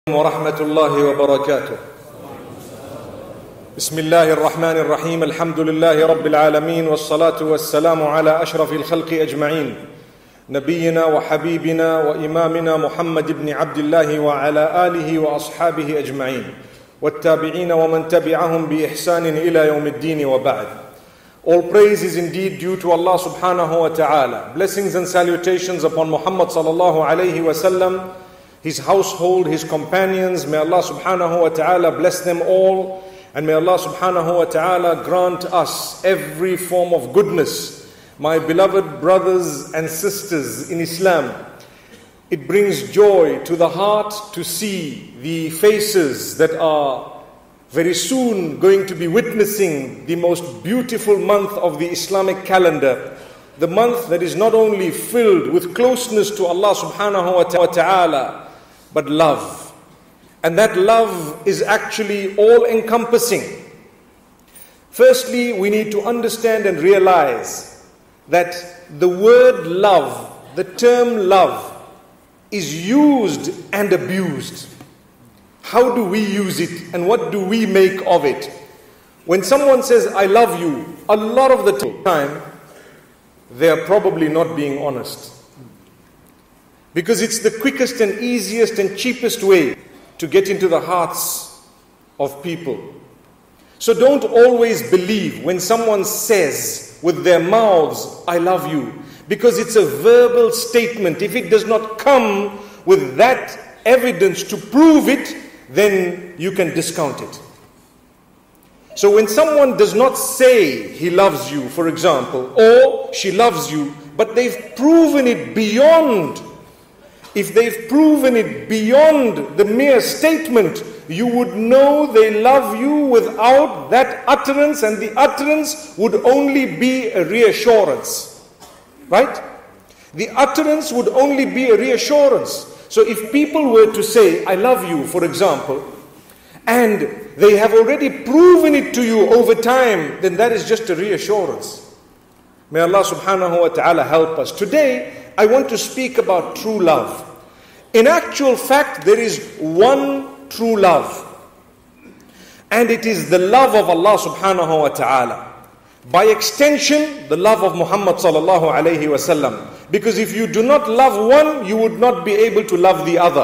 ورحمة الله وبركاته. بسم الله الرحمن الرحيم. الحمد لله رب العالمين، والصلاة والسلام على أشرف الخلق أجمعين، نبينا وحبيبنا وإمامنا محمد بن عبد الله وعلى آله وأصحابه أجمعين والتابعين ومن تبعهم بإحسان إلى يوم الدين وبعد. All praise is indeed due to Allah subhanahu wa ta'ala. Blessings and salutations upon Muhammad sallallahu alayhi wa sallam, his household, his companions. May Allah subhanahu wa ta'ala bless them all, and may Allah subhanahu wa ta'ala grant us every form of goodness. My beloved brothers and sisters in Islam, it brings joy to the heart to see the faces that are very soon going to be witnessing the most beautiful month of the Islamic calendar, the month that is not only filled with closeness to Allah subhanahu wa ta'ala, but love. And that love is actually all-encompassing. Firstly, we need to understand and realize that the word love, the term love, is used and abused. How do we use it and what do we make of it? When someone says, I love you, a lot of the time, they are probably not being honest. Because it's the quickest and easiest and cheapest way to get into the hearts of people. So don't always believe when someone says with their mouths, I love you, because it's a verbal statement. If it does not come with that evidence to prove it, then you can discount it. So when someone does not say he loves you, for example, or she loves you, but they've proven it beyond, if they've proven it beyond the mere statement, you would know they love you without that utterance, and the utterance would only be a reassurance. Right? The utterance would only be a reassurance. So if people were to say, I love you, for example, and they have already proven it to you over time, then that is just a reassurance. May Allah subhanahu wa ta'ala help us. Today, I want to speak about true love. In actual fact, there is one true love. And it is the love of Allah subhanahu wa ta'ala. By extension, the love of Muhammad sallallahu alayhi wa sallam. Because if you do not love one, you would not be able to love the other.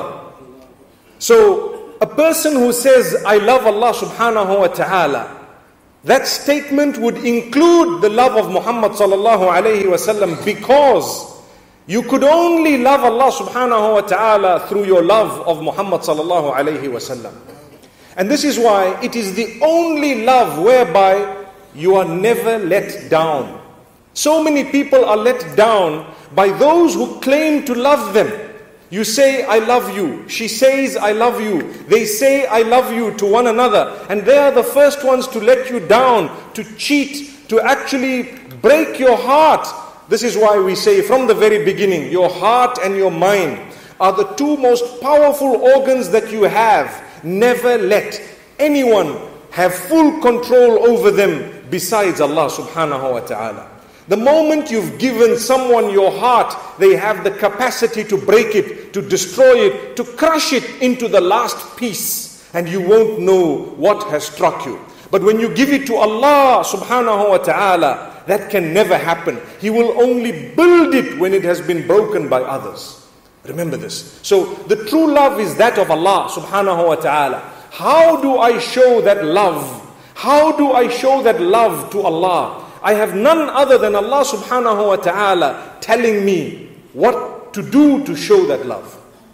So, a person who says, I love Allah subhanahu wa ta'ala, that statement would include the love of Muhammad sallallahu alayhi wa sallam, because you could only love Allah subhanahu wa ta'ala through your love of Muhammad sallallahu alayhi wa sallam. And this is why it is the only love whereby you are never let down. So many people are let down by those who claim to love them. You say, I love you. She says, I love you. They say, I love you to one another. And they are the first ones to let you down, to cheat, to actually break your heart. This is why we say from the very beginning, your heart and your mind are the two most powerful organs that you have. Never let anyone have full control over them besides Allah subhanahu wa ta'ala. The moment you've given someone your heart, they have the capacity to break it, to destroy it, to crush it into the last piece, and you won't know what has struck you. But when you give it to Allah subhanahu wa ta'ala, that can never happen. He will only build it when it has been broken by others. Remember this. So the true love is that of Allah subhanahu wa ta'ala. How do I show that love? How do I show that love to Allah? I have none other than Allah subhanahu wa ta'ala telling me what to do to show that love.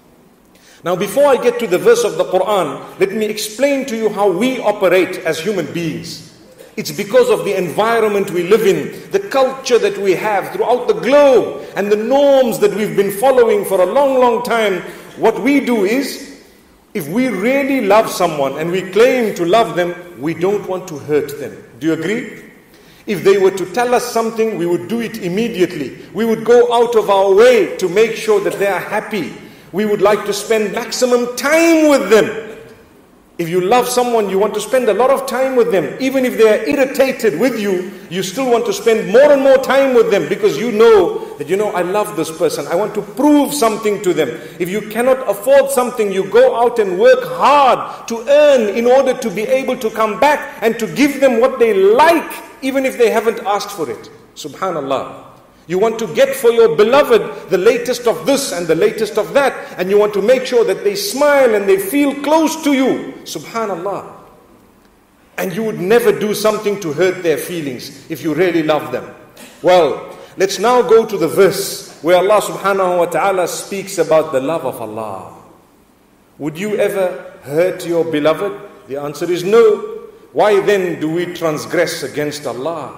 Now before I get to the verse of the Quran, let me explain to you how we operate as human beings. It's because of the environment we live in, the culture that we have throughout the globe, and the norms that we've been following for a long, long time. What we do is, if we really love someone and we claim to love them, we don't want to hurt them. Do you agree? If they were to tell us something, we would do it immediately. We would go out of our way to make sure that they are happy. We would like to spend maximum time with them. If you love someone, you want to spend a lot of time with them. Even if they are irritated with you, you still want to spend more and more time with them because you know that, I love this person. I want to prove something to them. If you cannot afford something, you go out and work hard to earn in order to be able to come back and to give them what they like, even if they haven't asked for it. Subhanallah. You want to get for your beloved the latest of this and the latest of that, and you want to make sure that they smile and they feel close to you. Subhanallah. And you would never do something to hurt their feelings if you really love them. Well, let's now go to the verse where Allah subhanahu wa ta'ala speaks about the love of Allah. Would you ever hurt your beloved? The answer is no. Why then do we transgress against Allah?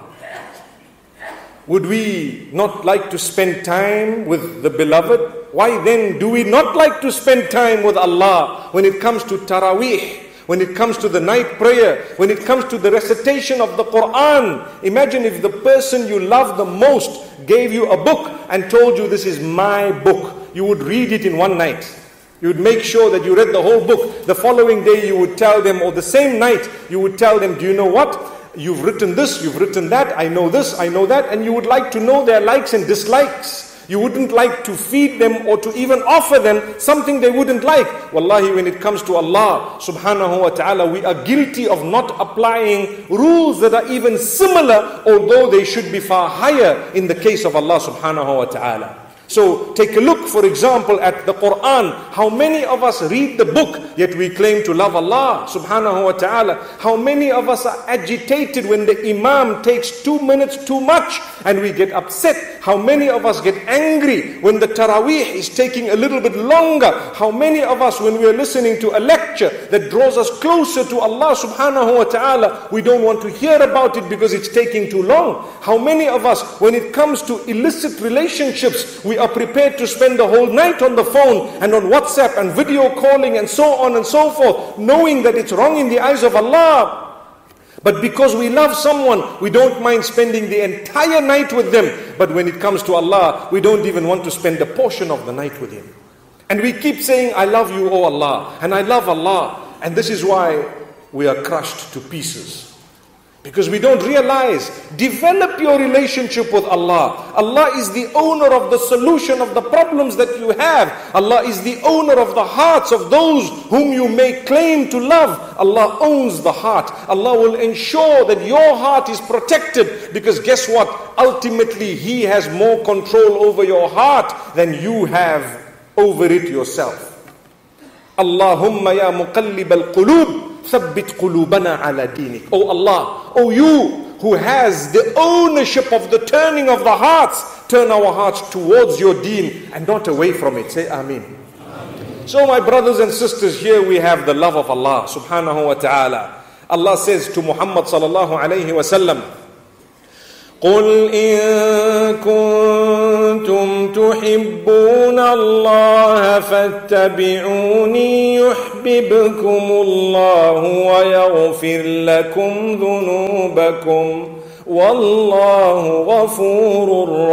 Would we not like to spend time with the beloved? Why then do we not like to spend time with Allah when it comes to Taraweeh, when it comes to the night prayer, when it comes to the recitation of the Quran? Imagine if the person you love the most gave you a book and told you, this is my book. You would read it in one night. You would make sure that you read the whole book. The following day you would tell them, or the same night you would tell them, do you know what? You've written this, you've written that, I know this, I know that, and you would like to know their likes and dislikes. You wouldn't like to feed them or to even offer them something they wouldn't like. Wallahi, when it comes to Allah subhanahu wa ta'ala, we are guilty of not applying rules that are even similar, although they should be far higher in the case of Allah subhanahu wa ta'ala. So take a look, for example, at the Quran. How many of us read the book, yet we claim to love Allah subhanahu wa ta'ala? How many of us are agitated when the Imam takes 2 minutes too much and we get upset? How many of us get angry when the Taraweeh is taking a little bit longer? How many of us, when we are listening to a lecture that draws us closer to Allah subhanahu wa ta'ala, we don't want to hear about it because it's taking too long? How many of us, when it comes to illicit relationships, we are prepared to spend the whole night on the phone and on WhatsApp and video calling and so on and so forth, knowing that it's wrong in the eyes of Allah. But because we love someone, we don't mind spending the entire night with them. But when it comes to Allah, we don't even want to spend a portion of the night with Him. And we keep saying, I love you, O Allah, and I love Allah. And this is why we are crushed to pieces. Because we don't realize, develop your relationship with Allah. Allah is the owner of the solution of the problems that you have. Allah is the owner of the hearts of those whom you may claim to love. Allah owns the heart. Allah will ensure that your heart is protected. Because guess what? Ultimately, He has more control over your heart than you have over it yourself. Allahumma ya muqallib al-qulub, thabbit qulubana ala dinik. Oh Allah, oh you who has the ownership of the turning of the hearts, turn our hearts towards your deen and not away from it. Say Ameen. So my brothers and sisters, here we have the love of Allah subhanahu wa ta'ala. Allah says to Muhammad sallallahu alayhi wa sallam, قُلْ إِن كُنتُمْ تُحِبُّونَ اللَّهَ فَاتَّبِعُونِي يُحْبِبْكُمُ اللَّهُ وَيَغْفِرْ لَكُمْ ذُنُوبَكُمْ وَاللَّهُ غَفُورٌ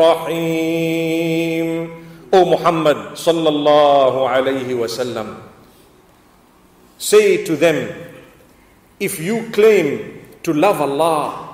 رَحِيمٌ. O Muhammad sallallahu alayhi wa sallam, say to them, if you claim to love Allah,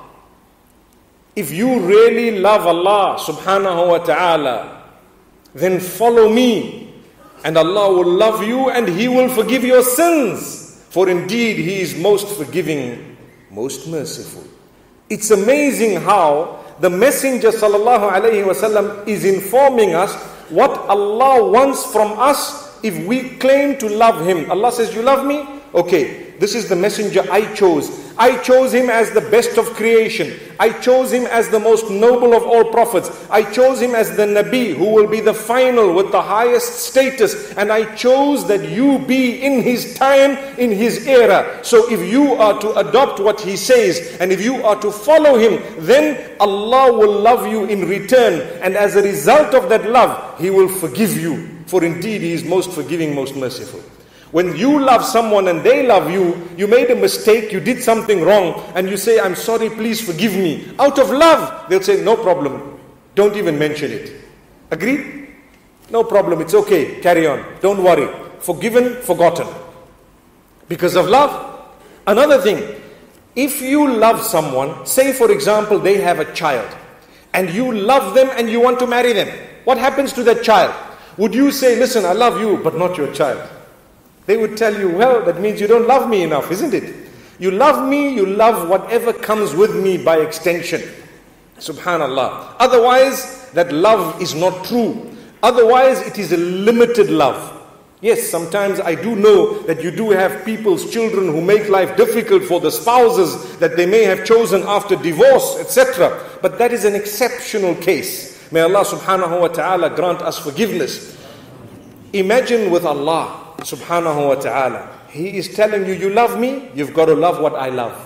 if you really love Allah subhanahu wa ta'ala, then follow me, and Allah will love you and He will forgive your sins. For indeed He is most forgiving, most merciful. It's amazing how the Messenger sallallahu alayhi wa sallam is informing us what Allah wants from us if we claim to love Him. Allah says, you love me? Okay, this is the messenger I chose. I chose him as the best of creation. I chose him as the most noble of all prophets. I chose him as the Nabi who will be the final with the highest status. And I chose that you be in his time, in his era. So if you are to adopt what he says, and if you are to follow him, then Allah will love you in return. And as a result of that love, he will forgive you. For indeed he is most forgiving, most merciful. When you love someone and they love you, you made a mistake, you did something wrong, and you say, I'm sorry, please forgive me. Out of love, they'll say, no problem. Don't even mention it. Agreed? No problem, it's okay, carry on. Don't worry. Forgiven, forgotten. Because of love. Another thing, if you love someone, say for example they have a child, and you love them and you want to marry them, what happens to that child? Would you say, listen, I love you, but not your child? They would tell you, well, that means you don't love me enough, isn't it? You love me, you love whatever comes with me by extension. Subhanallah. Otherwise, that love is not true. Otherwise, it is a limited love. Yes, sometimes I do know that you do have people's children who make life difficult for the spouses that they may have chosen after divorce, etc. But that is an exceptional case. May Allah subhanahu wa ta'ala grant us forgiveness. Imagine with Allah subhanahu wa ta'ala. He is telling you, you love me, you've got to love what I love.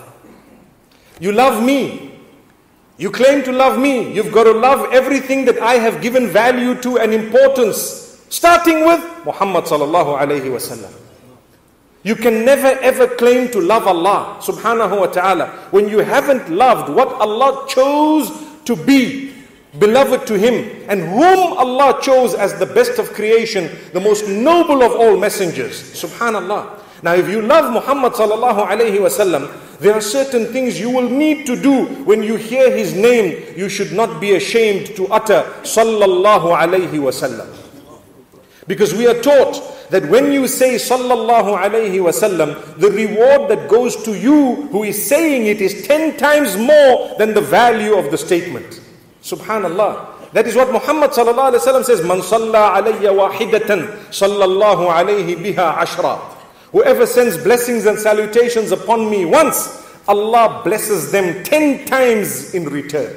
You love me. You claim to love me. You've got to love everything that I have given value to and importance. Starting with Muhammad sallallahu alayhi wa sallam. You can never ever claim to love Allah subhanahu wa ta'ala when you haven't loved what Allah chose to be beloved to Him, and whom Allah chose as the best of creation, the most noble of all messengers. Subhanallah. Now if you love Muhammad sallallahu alayhi wa sallam, there are certain things you will need to do when you hear his name. You should not be ashamed to utter sallallahu alayhi wa sallam. Because we are taught that when you say sallallahu alayhi wa sallam, the reward that goes to you who is saying it is 10 times more than the value of the statement. Subhanallah. That is what Muhammad sallallahu alayhi wa sallam says, Man salla alayya wahidatan sallallahu alayhi biha ashra. Whoever sends blessings and salutations upon me once, Allah blesses them 10 times in return.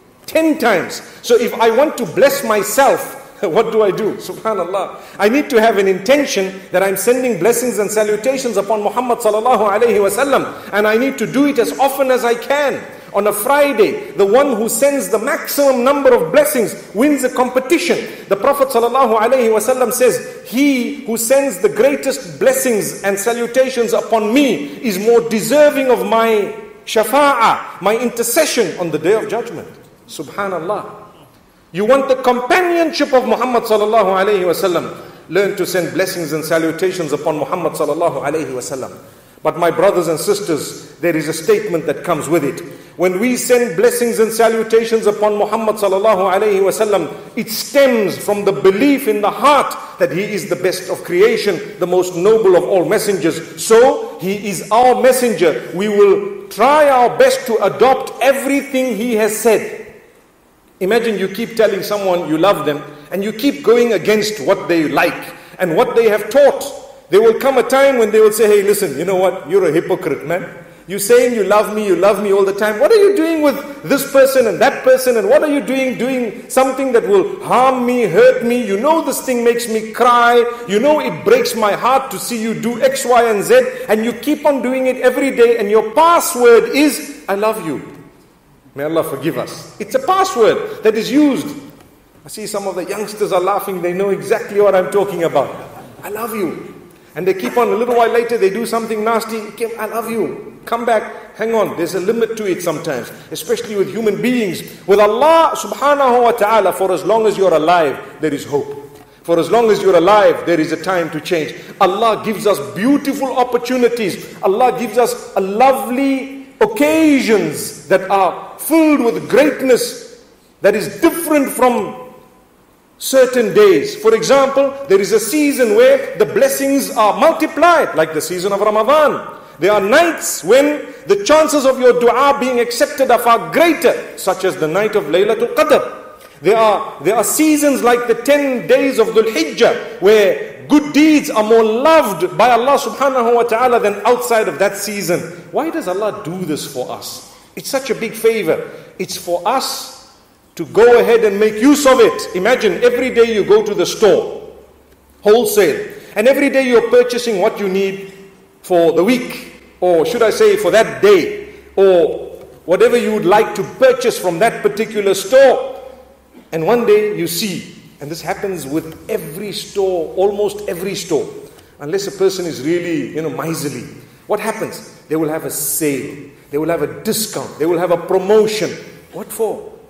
10 times. So if I want to bless myself, what do I do? Subhanallah. I need to have an intention that I'm sending blessings and salutations upon Muhammad sallallahu alayhi wa sallam, and I need to do it as often as I can. On a Friday, the one who sends the maximum number of blessings wins a competition. The Prophet sallallahu alayhi wa sallam says, he who sends the greatest blessings and salutations upon me is more deserving of my shafa'ah, my intercession on the Day of Judgment. Subhanallah. You want the companionship of Muhammad sallallahu alayhi wa sallam, learn to send blessings and salutations upon Muhammad sallallahu alayhi wa sallam. But my brothers and sisters, there is a statement that comes with it. When we send blessings and salutations upon Muhammad sallallahu alayhi wa sallam, it stems from the belief in the heart that he is the best of creation, the most noble of all messengers. So, he is our messenger. We will try our best to adopt everything he has said. Imagine you keep telling someone you love them, and you keep going against what they like and what they have taught. There will come a time when they will say, hey, listen, you know what? You're a hypocrite, man. You're saying you love me all the time. What are you doing with this person and that person? And what are you doing something that will harm me, hurt me? You know this thing makes me cry. You know it breaks my heart to see you do X, Y, and Z. And you keep on doing it every day. And your password is, I love you. May Allah forgive us. It's a password that is used. I see some of the youngsters are laughing. They know exactly what I'm talking about. I love you. And they keep on, a little while later, they do something nasty. I love you. Come back. Hang on. There's a limit to it sometimes. Especially with human beings. With Allah subhanahu wa ta'ala, for as long as you're alive, there is hope. For as long as you're alive, there is a time to change. Allah gives us beautiful opportunities. Allah gives us a lovely occasions that are filled with greatness that is different from certain days. For example, there is a season where the blessings are multiplied, like the season of Ramadan. There are nights when the chances of your dua being accepted are far greater, such as the night of Laylatul Qadr. There are seasons like the 10 days of Dhul Hijjah, where good deeds are more loved by Allah subhanahu wa ta'ala than outside of that season. Why does Allah do this for us? It's such a big favor. It's for us to go ahead and make use of it. Imagine every day you go to the store, wholesale, and every day you're purchasing what you need for the week, or should I say for that day, or whatever you would like to purchase from that particular store. And one day you see, and this happens with every store, almost every store, unless a person is really, miserly. What happens? They will have a sale. They will have a discount. They will have a promotion. What for?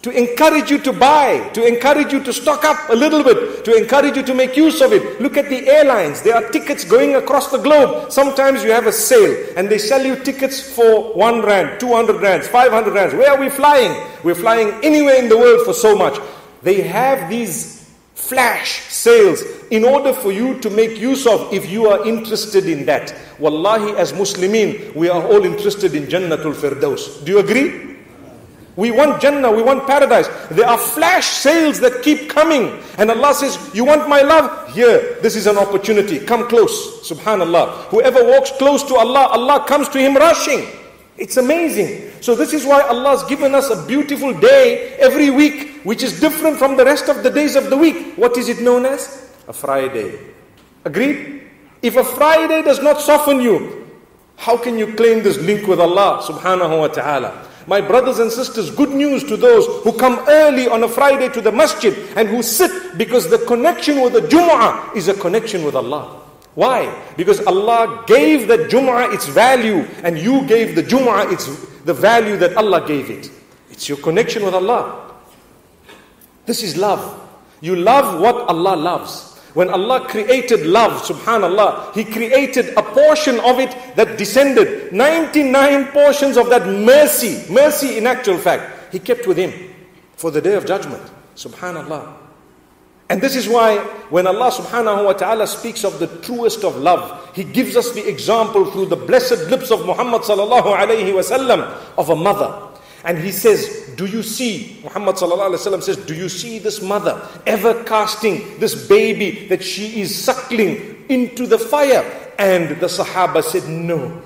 to encourage you to buy, to encourage you to stock up a little bit, to encourage you to make use of it. Look at the airlines. There are tickets going across the globe. Sometimes you have a sale and they sell you tickets for 1 rand, 200 rands, 500 rands. Where are we flying? We're flying anywhere in the world for so much. They have these flash sales in order for you to make use of if you are interested in that. Wallahi, as Muslimin, we are all interested in Jannatul Firdaus. Do you agree? We want Jannah, we want paradise. There are flash sales that keep coming. And Allah says, you want my love? Here, this is an opportunity. Come close. Subhanallah. Whoever walks close to Allah, Allah comes to him rushing. It's amazing. So this is why Allah's given us a beautiful day every week, which is different from the rest of the days of the week. What is it known as? A Friday. Agreed? If a Friday does not soften you, how can you claim this link with Allah subhanahu wa ta'ala? My brothers and sisters, good news to those who come early on a Friday to the masjid and who sit, because the connection with the Jumu'ah is a connection with Allah. Why? Because Allah gave the Jumu'ah its value and you gave the Jumu'ah the value that Allah gave it. It's your connection with Allah. This is love. You love what Allah loves. When Allah created love, subhanallah, He created a portion of it that descended. 99 portions of that mercy in actual fact, He kept with Him for the day of judgment. Subhanallah. And this is why when Allah subhanahu wa ta'ala speaks of the truest of love, He gives us the example through the blessed lips of Muhammad sallallahu alayhi wa sallam of a mother. And he says, do you see, Muhammad sallallahu alayhi wa sallam says, do you see this mother ever casting this baby that she is suckling into the fire? And the Sahaba said, no.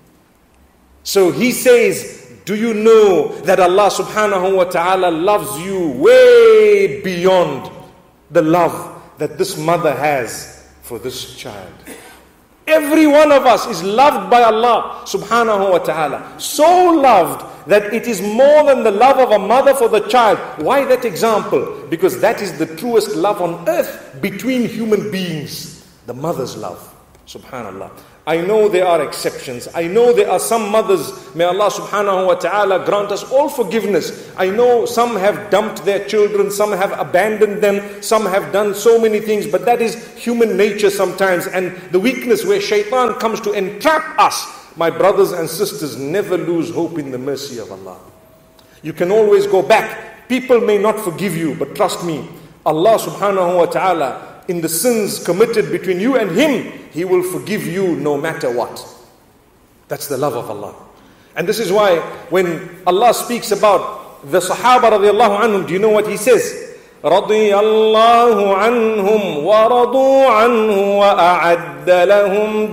So he says, do you know that Allah subhanahu wa ta'ala loves you way beyond the love that this mother has for this child? Every one of us is loved by Allah subhanahu wa ta'ala. So loved that it is more than the love of a mother for the child. Why that example? Because that is the truest love on earth between human beings. The mother's love. Subhanallah. I know there are exceptions. I know there are some mothers, may Allah subhanahu wa ta'ala grant us all forgiveness. I know some have dumped their children, some have abandoned them, some have done so many things, but that is human nature sometimes, and the weakness where shaitan comes to entrap us. My brothers and sisters, never lose hope in the mercy of Allah. You can always go back. People may not forgive you, but trust me, Allah subhanahu wa ta'ala, in the sins committed between you and Him, He will forgive you no matter what. That's the love of Allah. And this is why when Allah speaks about the Sahaba radiallahu anhum, do you know what He says? رَضِيَ اللَّهُ عَنْهُمْ وَرَضُوا عَنْهُ وَأَعَدَّ لَهُمْ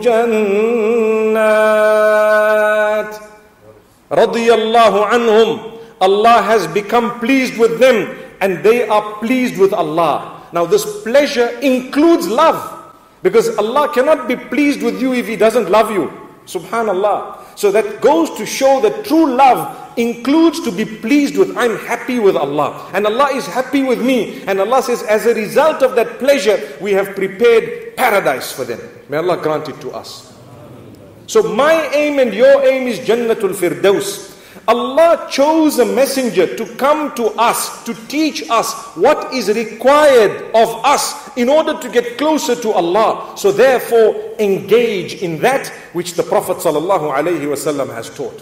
جَنَّاتٍ. رَضِيَ اللَّهُ عَنْهُمْ. Allah has become pleased with them and they are pleased with Allah. Now this pleasure includes love, because Allah cannot be pleased with you if He doesn't love you. Subhanallah. So that goes to show that true love includes to be pleased with. I'm happy with Allah and Allah is happy with me. And Allah says, as a result of that pleasure, we have prepared paradise for them. May Allah grant it to us. So my aim and your aim is Jannatul Firdaus. Allah chose a messenger to come to us, to teach us what is required of us in order to get closer to Allah. So therefore, engage in that which the Prophet ﷺ has taught.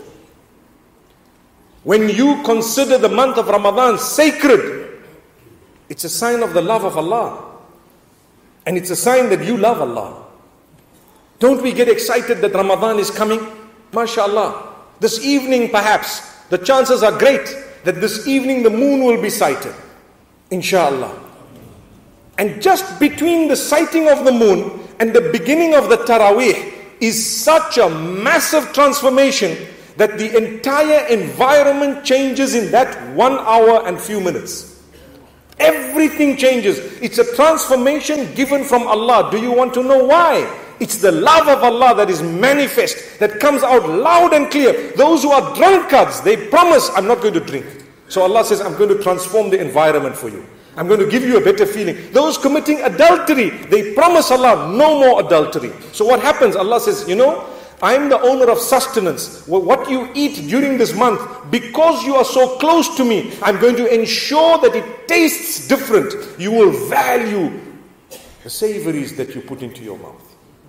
When you consider the month of Ramadan sacred, it's a sign of the love of Allah. And it's a sign that you love Allah. Don't we get excited that Ramadan is coming? MashaAllah. This evening perhaps, the chances are great that this evening the moon will be sighted. Inshallah. And just between the sighting of the moon and the beginning of the Taraweeh is such a massive transformation that the entire environment changes in that 1 hour and few minutes. Everything changes. It's a transformation given from Allah. Do you want to know why? It's the love of Allah that is manifest, that comes out loud and clear. Those who are drunkards, they promise, I'm not going to drink. So Allah says, I'm going to transform the environment for you. I'm going to give you a better feeling. Those committing adultery, they promise Allah, no more adultery. So what happens? Allah says, you know, I'm the owner of sustenance. What you eat during this month, because you are so close to me, I'm going to ensure that it tastes different. You will value the savories that you put into your mouth.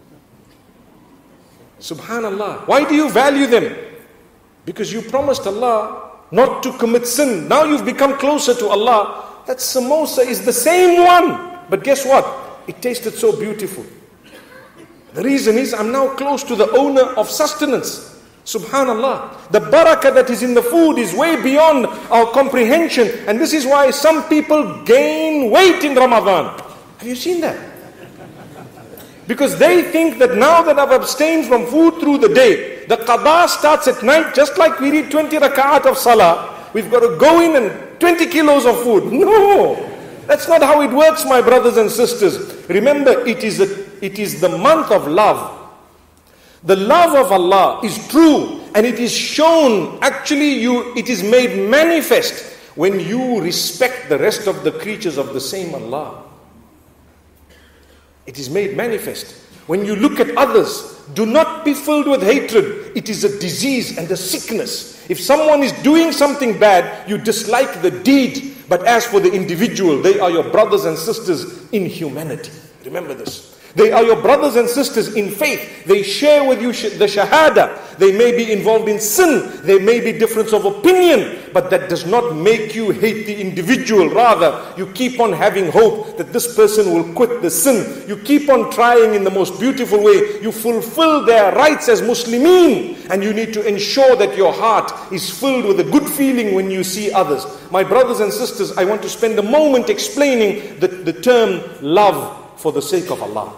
Subhanallah. Why do you value them? Because you promised Allah not to commit sin. Now you've become closer to Allah. That samosa is the same one. But guess what? It tasted so beautiful. The reason is I'm now close to the owner of sustenance. Subhanallah. The barakah that is in the food is way beyond our comprehension. And this is why some people gain weight in Ramadan. Have you seen that? Because they think that now that I've abstained from food through the day, the qada starts at night, just like we read 20 rak'at of salah. We've got to go in and 20 kilos of food. No, that's not how it works, my brothers and sisters. Remember, it is the month of love. The love of Allah is true, and it is shown, actually it is made manifest when you respect the rest of the creatures of the same Allah. It is made manifest. When you look at others, do not be filled with hatred. It is a disease and a sickness. If someone is doing something bad, you dislike the deed. But as for the individual, they are your brothers and sisters in humanity. Remember this. They are your brothers and sisters in faith. They share with you the shahada. They may be involved in sin. There may be difference of opinion. But that does not make you hate the individual. Rather, you keep on having hope that this person will quit the sin. You keep on trying in the most beautiful way. You fulfill their rights as Muslimin. And you need to ensure that your heart is filled with a good feeling when you see others. My brothers and sisters, I want to spend a moment explaining the term love for the sake of Allah.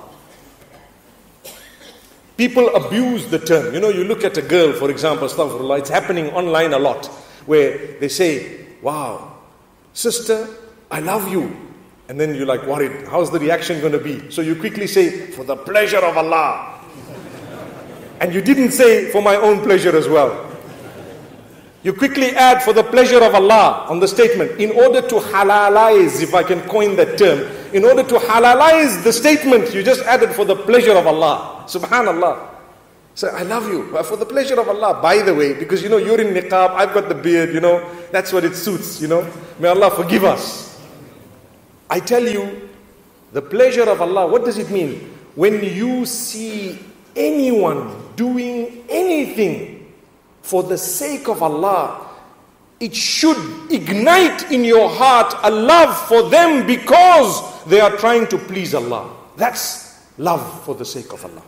People abuse the term. You know, you look at a girl, for example, astaghfirullah, it's happening online a lot, where they say, wow, sister, I love you. And then you're like worried, how's the reaction going to be? So you quickly say, for the pleasure of Allah. And you didn't say, for my own pleasure as well. You quickly add, for the pleasure of Allah, on the statement, in order to halalize, if I can coin that term, in order to halalize the statement, you just added for the pleasure of Allah. Subhanallah. So I love you, for the pleasure of Allah. By the way, because you know, you're in niqab, I've got the beard, you know, that's what it suits, you know. May Allah forgive us. I tell you, the pleasure of Allah, what does it mean? When you see anyone doing anything for the sake of Allah, it should ignite in your heart a love for them because they are trying to please Allah. That's love for the sake of Allah.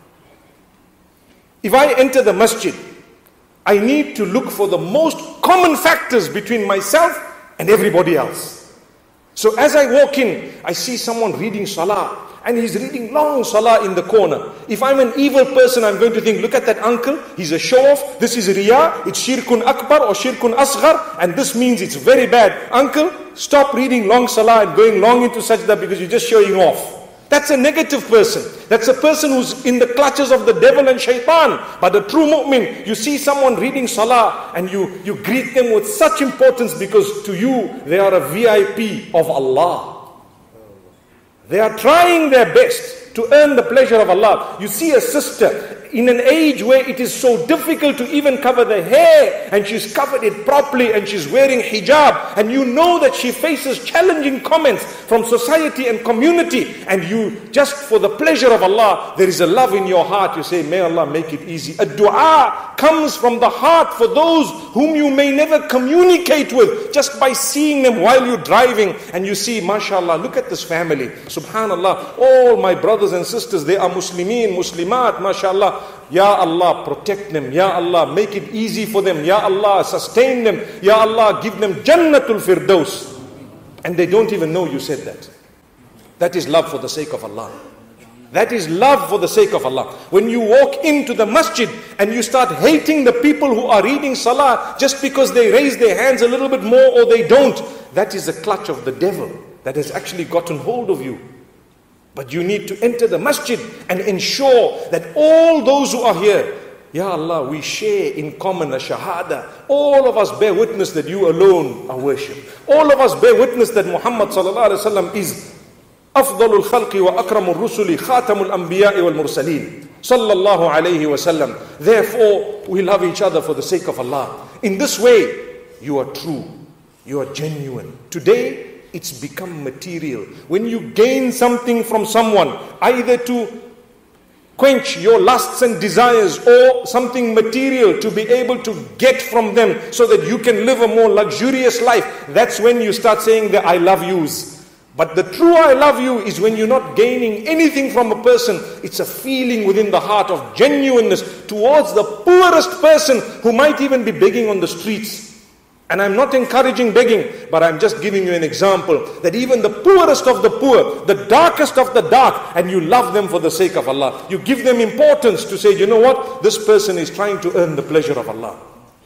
If I enter the masjid, I need to look for the most common factors between myself and everybody else. So as I walk in, I see someone reading salah, and he's reading long salah in the corner. If I'm an evil person, I'm going to think, look at that uncle, he's a show-off, this is riyah, it's shirkun akbar or shirkun asghar, and this means it's very bad. Uncle, stop reading long salah and going long into sajda because you're just showing off. That's a negative person. That's a person who's in the clutches of the devil and shaitan. But a true mu'min, you see someone reading salah and you greet them with such importance because to you, they are a VIP of Allah. They are trying their best to earn the pleasure of Allah. You see a sister in an age where it is so difficult to even cover the hair, and she's covered it properly and she's wearing hijab, and you know that she faces challenging comments from society and community, and you, just for the pleasure of Allah, there is a love in your heart, you say, may Allah make it easy. A dua comes from the heart for those whom you may never communicate with, just by seeing them while you're driving, and you see, mashallah, look at this family, subhanallah, all my brothers and sisters, they are Muslimin, Muslimat, mashallah. Ya Allah, protect them. Ya Allah, make it easy for them. Ya Allah, sustain them. Ya Allah, give them Jannatul Firdaus. And they don't even know you said that. That is love for the sake of Allah. That is love for the sake of Allah. When you walk into the masjid and you start hating the people who are reading salah just because they raise their hands a little bit more or they don't, that is a clutch of the devil that has actually gotten hold of you. But you need to enter the masjid and ensure that all those who are here, Ya Allah, we share in common a shahada. All of us bear witness that you alone are worshipped. All of us bear witness that Muhammad sallallahu alaihi wasallam is afdalul khalqi wa akramur rusuli khatamul anbiya'i wal mursaleen. sallallahu alayhi wasallam. Therefore, we love each other for the sake of Allah. In this way, you are true, you are genuine. Today, it's become material. When you gain something from someone, either to quench your lusts and desires or something material to be able to get from them so that you can live a more luxurious life, that's when you start saying the I love yous. But the true I love you is when you're not gaining anything from a person. It's a feeling within the heart of genuineness towards the poorest person who might even be begging on the streets. And I'm not encouraging begging, but I'm just giving you an example that even the poorest of the poor, the darkest of the dark, and you love them for the sake of Allah. You give them importance to say, you know what? This person is trying to earn the pleasure of Allah.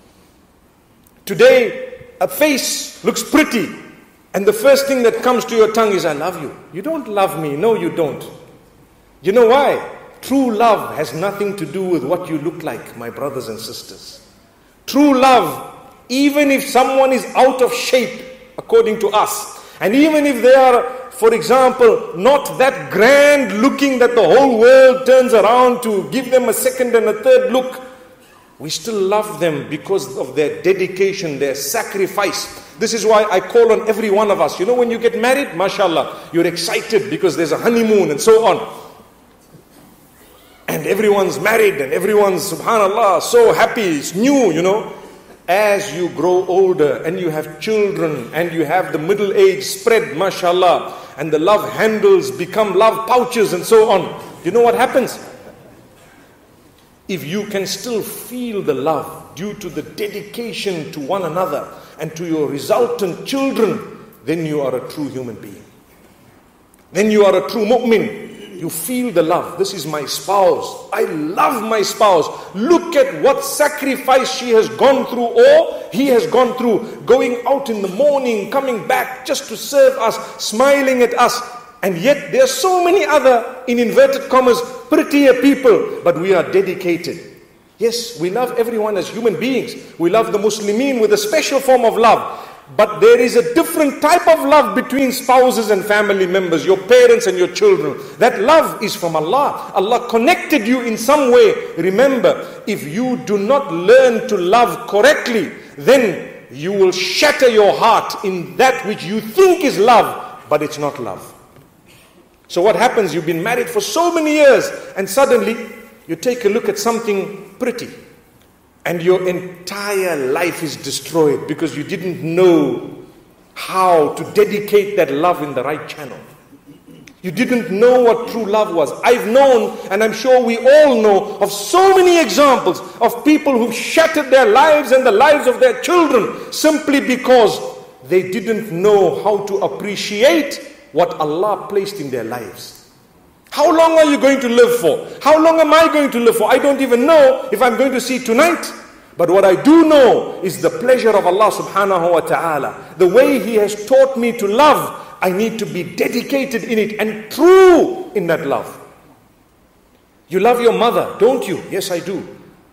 Today, a face looks pretty, and the first thing that comes to your tongue is, I love you. You don't love me. No, you don't. You know why? True love has nothing to do with what you look like, my brothers and sisters. True love, even if someone is out of shape, according to us, and even if they are, for example, not that grand looking that the whole world turns around to give them a second and a third look, we still love them because of their dedication, their sacrifice. This is why I call on every one of us. You know, when you get married, mashallah, you're excited because there's a honeymoon and so on. And everyone's married and everyone's, subhanallah, so happy, it's new, you know. As you grow older and you have children and you have the middle age spread, mashallah, and the love handles become love pouches and so on, you know what happens? If you can still feel the love due to the dedication to one another and to your resultant children, then you are a true human being. Then you are a true mu'min. You feel the love. This is my spouse. I love my spouse. Look at what sacrifice she has gone through or he has gone through. Going out in the morning, coming back just to serve us, smiling at us. And yet there are so many other, in inverted commas, prettier people. But we are dedicated. Yes, we love everyone as human beings. We love the Muslimin with a special form of love. But there is a different type of love between spouses and family members, your parents and your children. That love is from Allah. Allah connected you in some way. Remember, if you do not learn to love correctly, then you will shatter your heart in that which you think is love, but it's not love. So what happens? You've been married for so many years and suddenly you take a look at something pretty. And your entire life is destroyed because you didn't know how to dedicate that love in the right channel. You didn't know what true love was. I've known, and I'm sure we all know, of so many examples of people who've shattered their lives and the lives of their children simply because they didn't know how to appreciate what Allah placed in their lives. How long are you going to live for? How long am I going to live for? I don't even know if I'm going to see tonight. But what I do know is the pleasure of Allah subhanahu wa ta'ala. The way He has taught me to love, I need to be dedicated in it and true in that love. You love your mother, don't you? Yes, I do.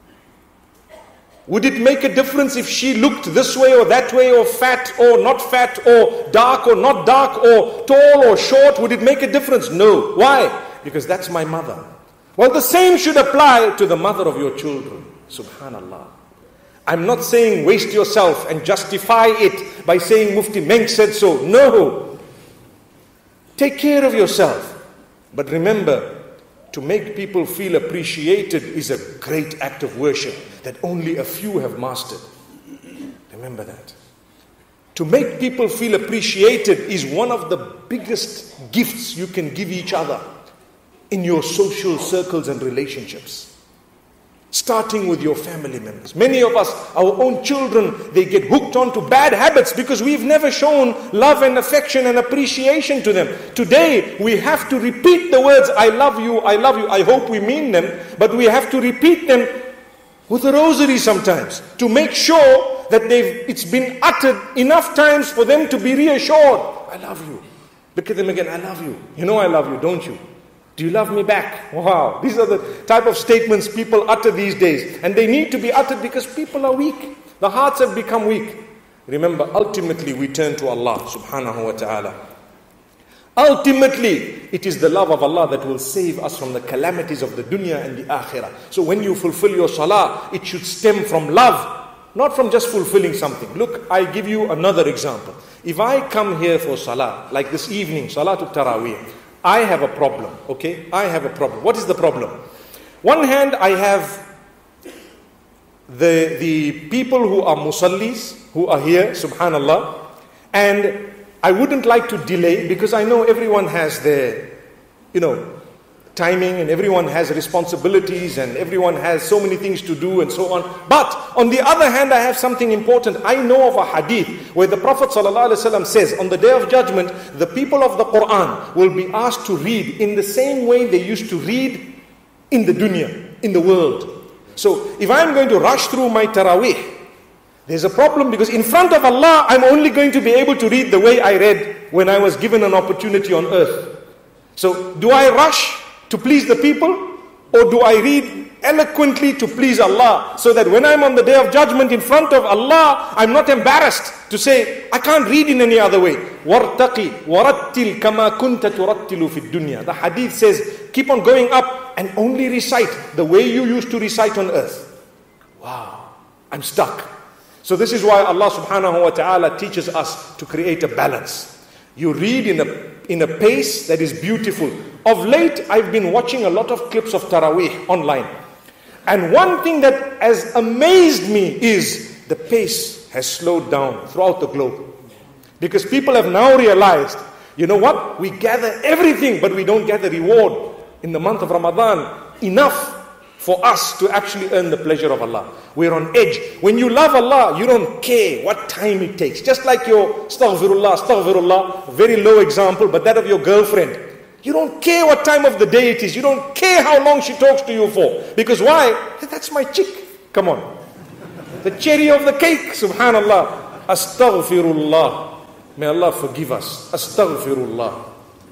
Would it make a difference if she looked this way or that way, or fat or not fat, or dark or not dark, or tall or short? Would it make a difference? No. Why? Because that's my mother. Well, the same should apply to the mother of your children. Subhanallah. I'm not saying waste yourself and justify it by saying Mufti Menk said so. No. Take care of yourself. But remember, to make people feel appreciated is a great act of worship that only a few have mastered. Remember that. To make people feel appreciated is one of the biggest gifts you can give each other in your social circles and relationships. Starting with your family members. Many of us, our own children, they get hooked onto bad habits because we've never shown love and affection and appreciation to them. Today, we have to repeat the words, I love you, I love you. I hope we mean them, but we have to repeat them with a rosary sometimes to make sure that it's been uttered enough times for them to be reassured. I love you. Look at them again, I love you. You know I love you, don't you? Do you love me back? Wow. These are the type of statements people utter these days. And they need to be uttered because people are weak. The hearts have become weak. Remember, ultimately we turn to Allah subhanahu wa ta'ala. Ultimately, it is the love of Allah that will save us from the calamities of the dunya and the akhirah. So when you fulfill your salah, it should stem from love, not from just fulfilling something. Look, I give you another example. If I come here for salah, like this evening, Salatul Taraweeh, I have a problem, okay? I have a problem. What is the problem? One hand, I have the people who are musallis, who are here, subhanallah, and I wouldn't like to delay because I know everyone has their, timing, and everyone has responsibilities, and everyone has so many things to do and so on. But on the other hand, I have something important. I know of a hadith where the Prophet ﷺ says, on the day of judgment, the people of the Quran will be asked to read in the same way they used to read in the dunya, in the world. So if I'm going to rush through my Taraweeh, there's a problem, because in front of Allah, I'm only going to be able to read the way I read when I was given an opportunity on earth. So do I rush to please the people, or do I read eloquently to please Allah, so that when I'm on the day of judgment in front of Allah, I'm not embarrassed to say, I can't read in any other way. وَارْتَقِي وَرَتِّلْ كَمَا كُنْتَ تُرَتِّلُ فِي الدُّنْيَا. The hadith says, keep on going up and only recite the way you used to recite on earth. Wow, I'm stuck. So this is why Allah subhanahu wa ta'ala teaches us to create a balance. You read in a pace that is beautiful. Of late, I've been watching a lot of clips of Taraweeh online. And one thing that has amazed me is the pace has slowed down throughout the globe. Because people have now realized, you know what? We gather everything, but we don't get the reward in the month of Ramadan enough for us to actually earn the pleasure of Allah. We're on edge. When you love Allah, you don't care what time it takes. Just like your astaghfirullah, very low example, but that of your girlfriend. You don't care what time of the day it is. You don't care how long she talks to you for. Because why? That's my chick. Come on. The cherry of the cake, subhanallah. Astaghfirullah. May Allah forgive us. Astaghfirullah.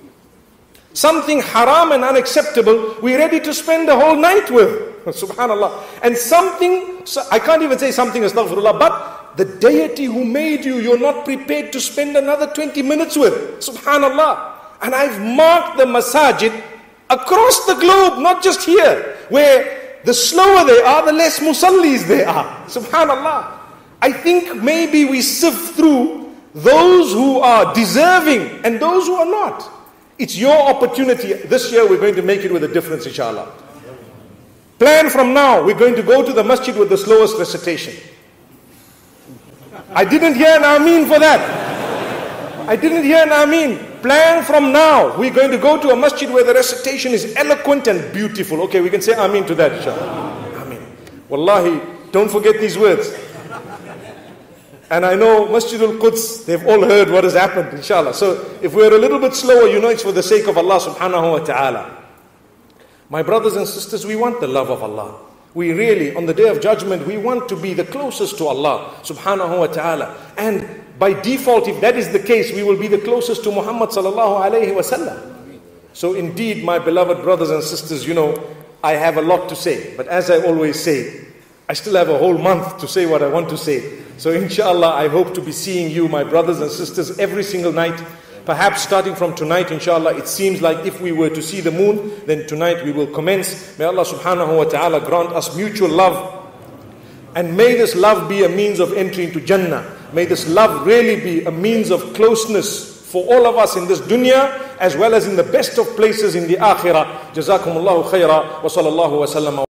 Something haram and unacceptable, we're ready to spend the whole night with. Subhanallah. And something, I can't even say something, astaghfirullah, but the deity who made you, you're not prepared to spend another 20 minutes with. Subhanallah. And I've marked the masajid across the globe, not just here, where the slower they are, the less musallis they are. Subhanallah. I think maybe we sift through those who are deserving and those who are not. It's your opportunity. This year we're going to make it with a difference, inshallah. Plan from now. We're going to go to the masjid with the slowest recitation. I didn't hear an ameen for that. I didn't hear an ameen. Plan from now. We're going to go to a masjid where the recitation is eloquent and beautiful. Okay, we can say ameen to that, inshallah. Ameen. Wallahi, don't forget these words. And I know Masjid al-Quds, they've all heard what has happened, inshallah. So if we're a little bit slower, you know it's for the sake of Allah subhanahu wa ta'ala. My brothers and sisters, we want the love of Allah. We really, on the day of judgment, we want to be the closest to Allah subhanahu wa ta'ala. And by default, if that is the case, we will be the closest to Muhammad sallallahu alayhi wa sallam. So indeed, my beloved brothers and sisters, I have a lot to say. But as I always say, I still have a whole month to say what I want to say. So inshallah, I hope to be seeing you, my brothers and sisters, every single night. Perhaps starting from tonight, inshallah, it seems like if we were to see the moon, then tonight we will commence. May Allah subhanahu wa ta'ala grant us mutual love. And may this love be a means of entry into Jannah. May this love really be a means of closeness for all of us in this dunya, as well as in the best of places in the akhirah. Jazakumullahu khaira wa sallallahu wa sallam.